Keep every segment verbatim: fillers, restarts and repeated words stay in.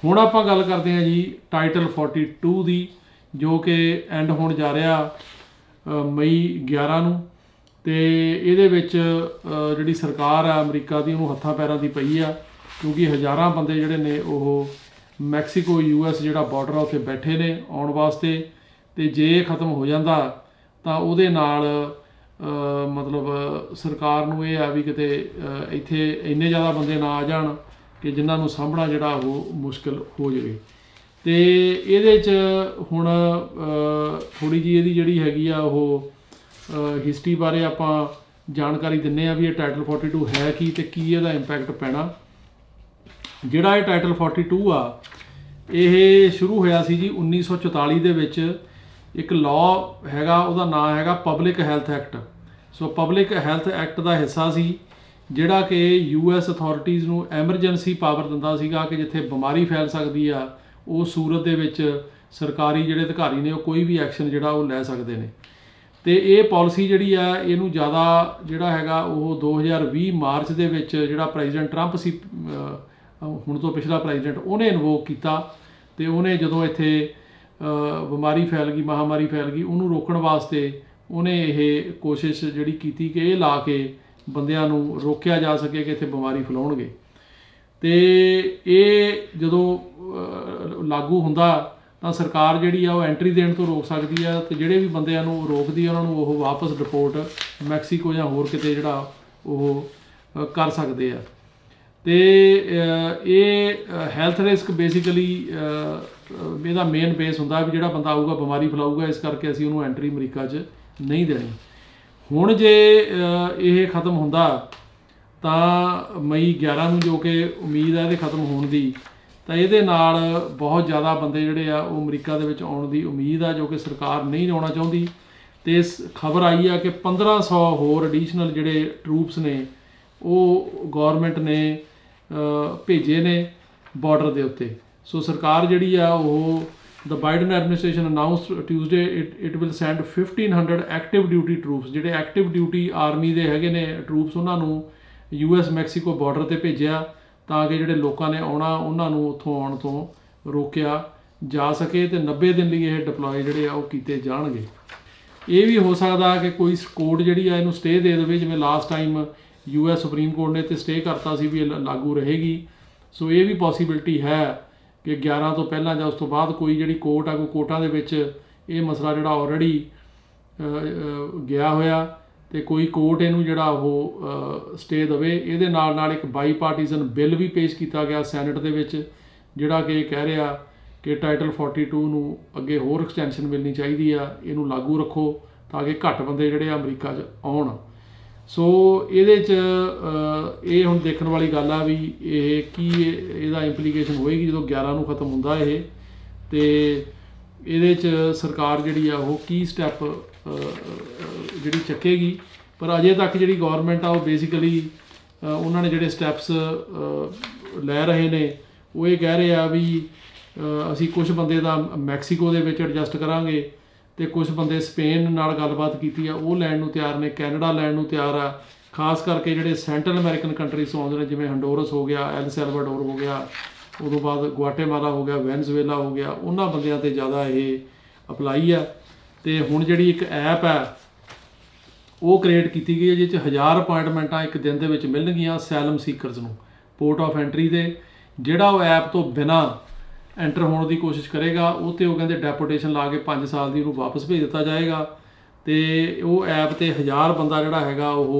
हुण आपां गल करते हैं जी टाइटल फोर्टी टू की, जो कि एंड होण जा रहा मई ग्यारह नूं। ते इहदे विच जिहड़ी सरकार है अमरीका की उन्होंने हत्थां पैरां दी पई आ, क्योंकि हज़ारां बंदे जिहड़े ने वो मैक्सीको यू एस जिहड़ा बॉर्डर आ उत्थे बैठे ने आउण वास्ते। ते जे खत्म हो जाता तो उहदे नाल मतलब सरकार नूं इह आ भी किते इत्थे इन्ने ज़्यादा बंदे ना आ जाण कि जिन्हां नूं सामभणा जिहड़ा वो मुश्किल हो जाए। तो ये हुण थोड़ी जी इहदी जिहड़ी हैगी आ वो हिस्टरी बारे आपां जानकारी दिंने आ भी ये टाइटल फोर्टी टू है की ते की इहदा इंपैक्ट पैना। जिहड़ा ये टाइटल फोर्टी टू आ ये शुरू होया सी जी उन्नीस सौ चौताली दे विच। एक लॉ हैगा उहदा नाम हैगा public health act. So public health act का हिस्सा सी जिहड़ा कि यू एस अथॉरिटीज़ नूं एमरजेंसी पावर दिंदा सीगा कि जिथे बीमारी फैल सकती आ उस सूरत दे विच सरकारी जिहड़े अधिकारी ने कोई भी एक्शन जिहड़ा वो लै सकदे ने। ते ये पॉलिसी जिहड़ी आ इहनूं ज़्यादा जिहड़ा हैगा वो दो हज़ार भी मार्च दे विच जिहड़ा प्रेजिडेंट ट्रंप सी हुण तो पिछला प्रेजिडेंट उहने इनवोक कीता। ते उहने जदों इत्थे बीमारी फैल गई महामारी फैल गई उन्होंने रोकण वास्ते उन्हें ये कोशिश जिहड़ी कीती कि ये ला के बंदियां नूं रोकिया जा सके कि इत्थे बीमारी फैलाउणगे। तो ये जदों लागू हुंदा तां सरकार जिहड़ी आ वो एंट्री देण तो रोक सकदी है, तो जिहड़े भी बंदियां नूं रोकदी उन्हां नूं वो वापस डिपोर्ट मैक्सीको जां होर किते जिहड़ा वो कर सकदे आ। तो ये हैल्थ रिस्क बेसिकली ਇਹਦਾ मेन बेस ਹੁੰਦਾ भी ਜਿਹੜਾ बंदा आऊगा बीमारी फैलाऊगा, इस करके ਅਸੀਂ ਉਹਨੂੰ एंट्री अमरीका 'ਚ नहीं देनी। ਹੁਣ ਜੇ ਇਹ ਖਤਮ ਹੁੰਦਾ ਤਾਂ मई ग्यारह ਨੂੰ जो कि उम्मीद है ਇਹਦੇ ਖਤਮ ਹੋਣ ਦੀ, ਤਾਂ ਇਹਦੇ ਨਾਲ बहुत ज़्यादा ਬੰਦੇ ਜਿਹੜੇ ਆ ਉਹ ਅਮਰੀਕਾ ਦੇ ਵਿੱਚ ਆਉਣ ਦੀ ਉਮੀਦ ਆ, जो कि ਸਰਕਾਰ नहीं ਆਉਣਾ ਚਾਹੁੰਦੀ। ਤੇ ਇਸ ਖਬਰ ਆਈ ਆ ਕਿ पंद्रह सौ ਹੋਰ ਐਡੀਸ਼ਨਲ ਜਿਹੜੇ ਟਰੂਪਸ ਨੇ ਉਹ ਗੌਰਮੈਂਟ ਨੇ ਭੇਜੇ ਨੇ ਬਾਰਡਰ ਦੇ ਉੱਤੇ। सो सरकार जिहड़ी आ वो the Biden administration announced Tuesday it it will send fifteen hundred active duty troops, जिहड़े एक्टिव ड्यूटी आर्मी दे हैगे ने ट्रूप्स उन्हां नूं यू एस मैक्सीको बॉर्डर ते भेजिया तां कि जिहड़े लोकां ने आउणा उन्हां नूं उत्थों आउण तो रोकिया जा सके ते नब्बे दिन लई ये डिप्लॉय जिहड़े आ वो कीते जाणगे। ये भी हो सकदा कि कोई कोर्ट जिहड़ी आ इहनूं स्टे दे देवे, जिवें last time U S supreme court ने ते स्टे करता सी भी लागू रहेगी। सो ये भी पॉसीबिलिटी है कि ग्यारह तो पहला जां उस तो बाद कोई जिहड़ी कोर्ट आ कोई कोर्टां दे विच ये मसला जिहड़ा ऑलरेडी गया होया ते कोई कोर्ट इहनूं जिहड़ा वो स्टे देवे। इहदे नाल नाल एक बाई पार्टीजन बिल भी पेश किया गया सैनट दे विच, जिहड़ा कि कह रहा कि टाइटल फोर्टी टू नूं अगे होर एक्सटेंशन मिलनी चाहिए आ, इहनूं लागू रखो ताकि घट बंदे जिहड़े अमरीका 'च आउण। सो ये ये हुण देखण वाली गल आ भी ये की इहदा इंप्लीकेशन होएगी जो ग्यारह नूं खत्म हुंदा ये। तो ये सरकार जिहड़ी आ वो की स्टैप जिहड़ी चुकेगी, पर अजे तक जिहड़ी गौरमेंट आ वो बेसिकली उन्होंने जिहड़े स्टैप्स लै रहे ने वो ये कह रहे आ भी असी कुछ बंदे दा मैक्सीको दे विच एडजस्ट करांगे तो कुछ बंदे स्पेन नाल गलबात की है वो लैण नूं तैयार ने, कैनेडा लैण नूं तैयार आ। खास करके जिहड़े सेंट्रल अमेरिकन कंट्रीज तो आउंदे ने जिवें हंडोरस हो गया, एल सैल्वाडोर हो गया, उदों बाद गुआटेमाला हो गया, वेनेजुएला हो गया, उन्हां बंदियां ते ज़्यादा ये अपलाई है। तो हुण जिहड़ी एक ऐप है वो क्रिएट की गई है जिस हज़ार अपॉइंटमेंटां एक दिन दे विच मिलणगीਆਂ सैलम सीकरस नूं पोर्ट ऑफ एंट्री दे। जिहड़ा वो ऐप तो बिना एंटर होने की कोशिश करेगा वो तो वो कहते डेपोटेशन ला के पाँच साल की उन्होंने वापस भेज दिता जाएगा। तो वो ऐप तो हज़ार बंदा जिहड़ा हैगा वो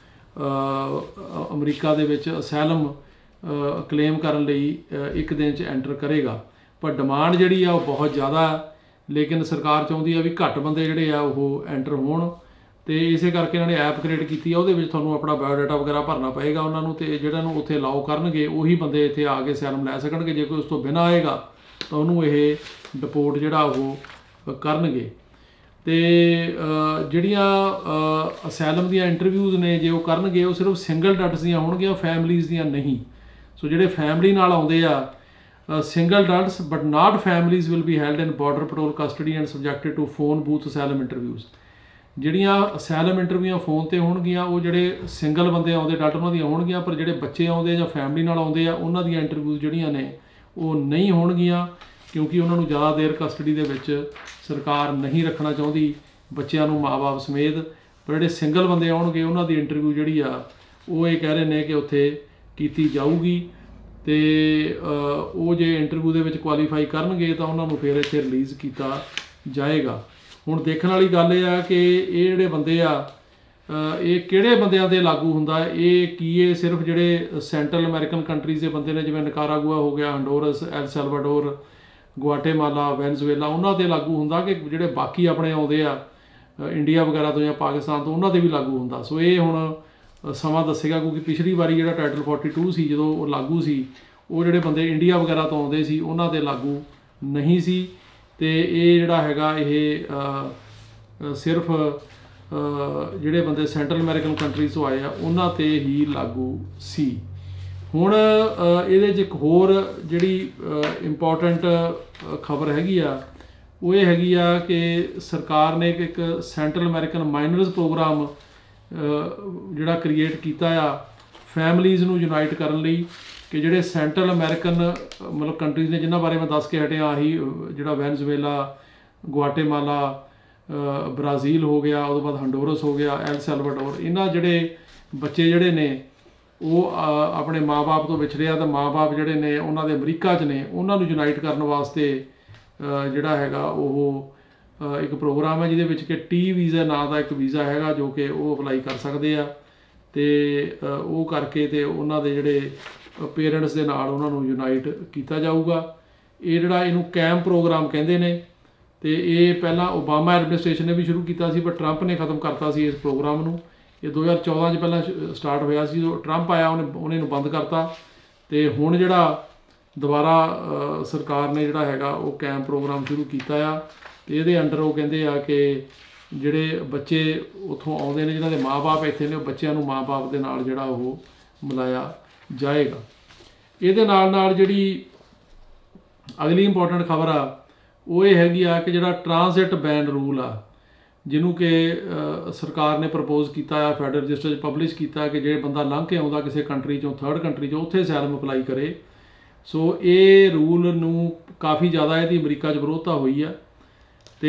अमरीका दे विच असैलम क्लेम करन लई एक दिन च एंटर करेगा। पर डिमांड जिहड़ी आ वो बहुत ज़्यादा, लेकिन सरकार चाहुंदी आ भी घट बंदे जिहड़े आ वो एंटर होण। तो इस करके इन्होंने ऐप क्रिएट की है, वो तुहानूं अपना बायोडाटा वगैरह भरना पेगा उन्होंने, तो जिहड़े नूं उत्थे अलाउ करनगे उही बंदे इत्थे आके सैलम लै सकणगे। जे कोई उस तो बिना आएगा तो उन्होंने ये डिपोर्ट जिहड़ा वो करनगे। तो जिहड़ियां असैलम दीयां इंटरव्यूज़ ने जे वो करनगे वो सिर्फ सिंगल डट्स दीयां होणगीਆਂ, फैमिलीज़ दीयां नहीं। सो जिहड़े फैमिली नाल आउंदे आ single adults but not families will be held in border patrol custody and subjected to phone booth asylum interviews. ਜਿਹੜੀਆਂ असैलम इंटरव्यूआं फोन ते होणगीਆਂ ਉਹ ਜਿਹੜੇ ਸਿੰਗਲ ਬੰਦੇ ਆਉਂਦੇ ਡਾਟ ਉਹਨਾਂ ਦੀਆਂ ਹੋਣਗੀਆਂ, ਪਰ ਜਿਹੜੇ ਬੱਚੇ ਆਉਂਦੇ ਜਾਂ ਫੈਮਿਲੀ ਨਾਲ ਆਉਂਦੇ ਆ ਉਹਨਾਂ ਦੀਆਂ ਇੰਟਰਵਿਊ ਜਿਹੜੀਆਂ ਨੇ वो नहीं होणगीਆਂ, क्योंकि उन्होंने ज़्यादा देर कस्टडी दे विच सरकार नहीं रखना चाहती बच्चों को माँ बाप समेत। पर जिहड़े सिंगल बंदे आउणगे उन्हां दी इंटरव्यू जिहड़ी आ वो ये कह रहे हैं कि उत्थे कीती जाऊगी, तो वो जे इंटरव्यू दे विच क्वालीफाई करनगे तो उन्होंने फिर इत्थे रिलीज़ किया जाएगा। हुण देखण वाली गल ये आ कि ये जिहड़े बंदे आ ये किहड़े बंदियां ते लागू हुंदा, ये की ये सिर्फ जिहड़े सेंट्रल अमेरिकन कंट्रीज़ के बंदे ने जिवें निकारागुआ हो गया, Honduras, El Salvador, Guatemala, Venezuela, उन्हां ते लागू हुंदा कि जिहड़े बाकी अपने आउंदे आ इंडिया वगैरह तो या पाकिस्तान तो उन्हां ते भी लागू हुंदा। सो ये हुण समा दसेगा, क्योंकि पिछली बारी जिहड़ा टाइटल फोर्टी टू सी जदों वो लागू सी, वो जिहड़े बंदे इंडिया वगैरह तो आउंदे सी उन्हां ते लागू नहीं सी, ते ये जिहड़ा हैगा ये सिर्फ ਜਿਹੜੇ ਬੰਦੇ ਸੈਂਟਰਲ ਅਮਰੀਕਨ ਕੰਟਰੀਜ਼ ਤੋਂ ਆਏ ਆ ਉਹਨਾਂ 'ਤੇ ਹੀ ਲਾਗੂ ਸੀ। ਹੁਣ ਇਹਦੇ 'ਚ ਇੱਕ ਹੋਰ ਜਿਹੜੀ ਇੰਪੋਰਟੈਂਟ ਖਬਰ ਹੈਗੀ ਆ ਉਹ ਇਹ ਹੈਗੀ ਆ ਕਿ ਸਰਕਾਰ ਨੇ ਇੱਕ ਸੈਂਟਰਲ ਅਮਰੀਕਨ ਮਾਈਨਰਸ ਪ੍ਰੋਗਰਾਮ ਜਿਹੜਾ ਕ੍ਰੀਏਟ ਕੀਤਾ ਆ ਫੈਮਲੀਜ਼ ਨੂੰ ਯੂਨਾਈਟ ਕਰਨ ਲਈ, ਕਿ ਜਿਹੜੇ ਸੈਂਟਰਲ ਅਮਰੀਕਨ ਮਤਲਬ ਕੰਟਰੀਜ਼ ਨੇ ਜਿਨ੍ਹਾਂ ਬਾਰੇ ਮੈਂ ਦੱਸ ਕੇ ਹਟਿਆ, ਆਹੀ ਜਿਹੜਾ ਵੈਨਜ਼ੂਏਲਾ, ਗੁਆਟੇਮਾਲਾ, ब्राज़ील हो गया, उस बाद हंडोरस हो गया, एल सैल्वाडोर, इन्हां जिहड़े बच्चे जिहड़े ने वो अपने माँ बाप तो विछड़े आ, तो माँ बाप जिहड़े ने उन्हां दे अमरीका च ने, उन्हां नूं यूनाइट करन वास्ते जिहड़ा हैगा वो एक प्रोग्राम है जिहदे विच कि टी वीज़ा नां दा एक वीज़ा हैगा जो कि वो अप्लाई कर सकदे आ, ते वो करके ते उन्हां दे जिहड़े पेरेंट्स दे नाल उन्हां नूं यूनाइट कीता जाऊगा। ये जिहड़ा इहनूं कैंप प्रोग्राम कहंदे ने, तो ये पहला ओबामा एडमिनिस्ट्रेशन ने भी शुरू किया, पर ट्रंप ने ख़त्म करता सी इस प्रोग्राम को। ये दो हज़ार चौदह च पहला स्टार्ट होया सी, ट्रंप आया उन्हें उन्हें बंद करता, तो हुण जिहड़ा दोबारा सरकार ने जिहड़ा हैगा वो कैंप प्रोग्राम शुरू किया आ, तो ये अंडर वो कहते हैं कि जिहड़े बच्चे उत्थों आउंदे ने जिन्हां दे माँ बाप इत्थे ने, बच्चों नूं माँ बाप दे नाल जिहड़ा वो मिलाया जाएगा। इहदे नाल नाल जिहड़ी अगली इंपॉर्टेंट खबर आ वो ये हैगी आ कि जिहड़ा ट्रांजिट बैन रूल आ जिन्हों कि सरकार ने प्रपोज किया आ, फैडरल रजिस्टर पब्लिश किया कि जो बंदा लंघ के आता किसी कंट्री चों, थर्ड कंट्री चों, उत्थे असैलम अप्लाई करे। सो ये रूल नूं काफ़ी ज़्यादा इहदी अमरीका च विरोधता हुई है, तो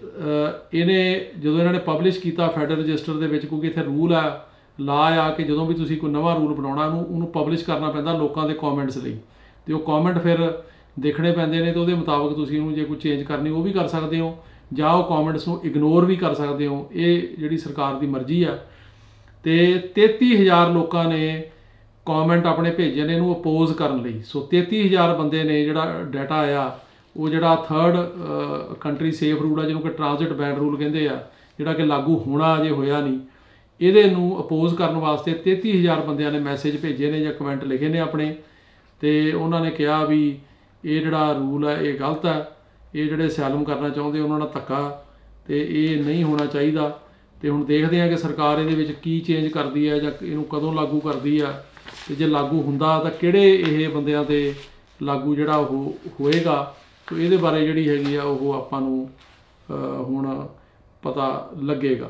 इन्हें जो इन्होंने पब्लिश किया फैडरल रजिस्टर दे विच, क्योंकि इत्थे रूल आ ला आ कि जो भी तुसीं कोई नवां रूल बनाउणा उन्होंने पब्लिश करना पैंदा लोकां दे कॉमेंट्स लई, ते वो कॉमेंट फिर देखने पैंदे ने, तो उहदे मुताबिक तुसीं उहनूं जे कोई चेंज करनी वो भी कर सकते हो, जां वो कॉमेंट्स नूं इग्नोर भी कर सकते हो। ये जिहड़ी सरकार की मर्जी है। तो तेती हज़ार लोगों ने कॉमेंट अपने भेजे ने इहनूं अपोज करन लई। सो तेती हज़ार बंदे ने जिहड़ा डाटा आया वो जिहड़ा थर्ड कंट्री सेफ रूल आ जिहनूं कि ट्रांजिट बैन रूल कहंदे आ, जिहड़ा कि लागू होना अजे होया नहीं, इहदे नूं अपोज करन वास्ते तेती हज़ार बंदियां ने मैसेज भेजे ने जां कमेंट लिखे ने अपने, तो उन्होंने कहा भी ये जिहड़ा रूल है ये गलत है, ये जिहड़े असैलम करना चाहुंदे उन्होंने धक्का, तो ये नहीं होना चाहिए। तो हुण देखते हैं कि सरकार इहदे विच की चेंज करती है जां इहनूं कदों लागू करती है, तो जे लागू हुंदा तां किहड़े ये बंदियां ते लागू जिहड़ा वो होएगा। तो इहदे बारे जिहड़ी हैगी आ वो आपां नूं हुण पता लगेगा।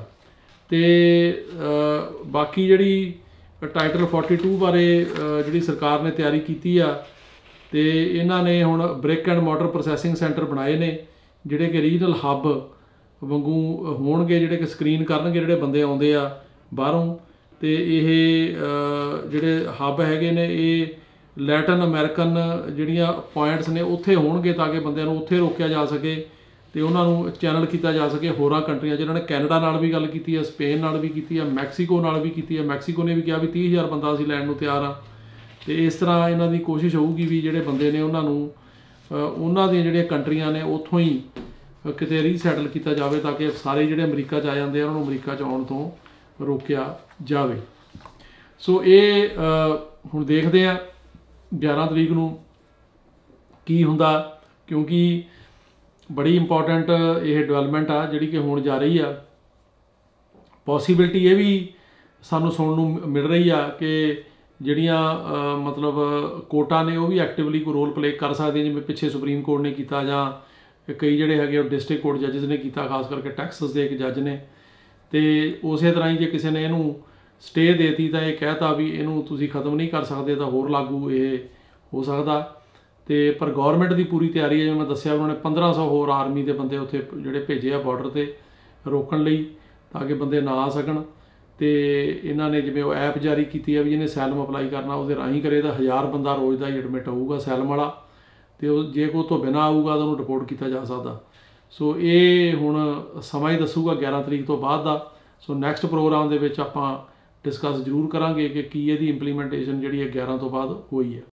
तो बाकी जिहड़ी टाइटल फोर्टी टू बारे जिहड़ी सरकार ने तैयारी कीती आ, तो इन्हों ने हुण brick and mortar processing centre बनाए ने जिहड़े कि रीजनल हब वांगू होणगे, जिहड़े कि स्क्रीन करनगे जिहड़े बंदे आउंदे आ बाहरों। तो ये जिहड़े हब हैगे ने ये लैटिन अमेरिकन जिहड़ियां पॉइंट्स ने उत्थे होणगे ताकि बंदियां नूं उत्थे रोकिया जा सके, तो उन्होंने चैनल किया जा सके होरां कंट्रियां जिन्होंने कैनेडा नाल भी गल की है, स्पेन नाल भी की है, मैक्सीको नाल भी की है। मैक्सीको ने भी कहा भी तीह हज़ार बंदा असीं लैण नूं तैयार हाँ। तो इस तरह इन्हां दी कोशिश होऊगी भी जिहड़े बंदे ने उन्हां नूं उन्हां दी जिहड़ियां कंट्रियां ने उत्थों ही किते रीसैटल किया जाए ताकि सारे जिहड़े अमरीका च आ जांदे आ उन्हां नूं अमरीका च आउण तों रोकिया जाए। सो ये हुण देखदे आ ग्यारह तरीक नूं की हुंदा, क्योंकि बड़ी इंपॉर्टेंट ये डिवेलपमेंट आ जिहड़ी कि होण जा रही आ। पॉसीबिलिटी ये भी सानूं सुणन नूं मिल रही आ कि जिहड़ियां मतलब कोर्टां ने वो भी एक्टिवली कोई रोल प्ले कर सकदियां, जिवें पिछे सुप्रीम कोर्ट ने कीता जां कई जिहड़े हैगे डिस्ट्रिक्ट कोर्ट जजिस ने कीता, खास करके टैक्सस के एक जज ने। तो उस तरह ही जे किसी ने इहनूं स्टे देती तो यह कहता भी इहनूं तुसीं खत्म नहीं कर सकते तो होर लागू ये हो सकता। ਤੇ ਪਰ ਗਵਰਨਮੈਂਟ ਦੀ ਪੂਰੀ ਤਿਆਰੀ ਹੈ। ਜਿਵੇਂ ਮੈਂ ਦੱਸਿਆ ਉਹਨਾਂ ਨੇ ਪੰਦਰਾਂ ਸੌ ਹੋਰ ਆਰਮੀ ਦੇ ਬੰਦੇ ਉੱਥੇ ਜਿਹੜੇ ਭੇਜੇ ਆ ਬਾਰਡਰ ਤੇ ਰੋਕਣ ਲਈ, ਤਾਂ ਕਿ ਬੰਦੇ ਨਾ ਆ ਸਕਣ। ਤੇ ਇਹਨਾਂ ਨੇ ਜਿਵੇਂ ਉਹ ਐਪ ਜਾਰੀ ਕੀਤੀ ਹੈ ਵੀ ਜਿਹਨੇ ਸੈਲਮ ਅਪਲਾਈ ਕਰਨਾ ਉਹਦੇ ਰਾਹੀਂ ਕਰੇ ਤਾਂ ਹਜ਼ਾਰ ਬੰਦਾ ਰੋਜ਼ ਦਾ ਹੀ ਐਡਮਿਟ ਹੋਊਗਾ ਸੈਲਮ ਵਾਲਾ, ਤੇ ਉਹ ਜੇ ਕੋਈ ਤੋਂ ਬਿਨਾਂ ਆਊਗਾ ਤਾਂ ਉਹਨੂੰ ਰਿਪੋਰਟ ਕੀਤਾ ਜਾ ਸਕਦਾ। ਸੋ ਇਹ ਹੁਣ ਸਮਾਂ ਹੀ ਦੱਸੂਗਾ ਗਿਆਰਾਂ ਤਰੀਕ ਤੋਂ ਬਾਅਦ ਦਾ। ਸੋ ਨੈਕਸਟ ਪ੍ਰੋਗਰਾਮ ਦੇ ਵਿੱਚ ਆਪਾਂ ਡਿਸਕਸ ਜ਼ਰੂਰ ਕਰਾਂਗੇ ਕਿ ਕੀ ਇਹਦੀ ਇੰਪਲੀਮੈਂਟੇਸ਼ਨ ਜਿਹੜੀ ਹੈ ਗਿਆਰਾਂ ਤੋਂ ਬਾਅਦ ਹੋਈ ਹੈ।